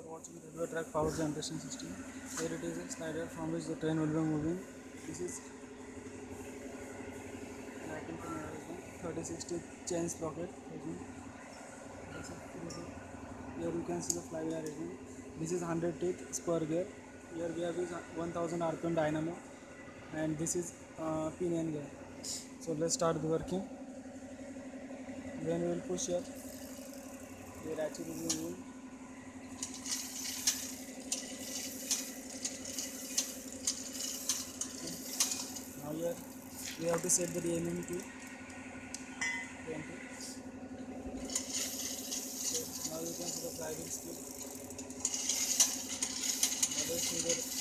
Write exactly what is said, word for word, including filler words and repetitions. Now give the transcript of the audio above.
watching the railway track power generation system. Here it is a slider from which the train will be moving. This is thirty sixty chain sprocket. Here you can see the flywheel arrangement. This is one hundred teeth spur gear. Here we have is one thousand R P M dynamo, and this is uh, pinion gear. So let's start the working. When we will push here, the ratchet will be moving. Now here we have to set the aiming to twenty. So now you can see the flywheel speed. Now let's see the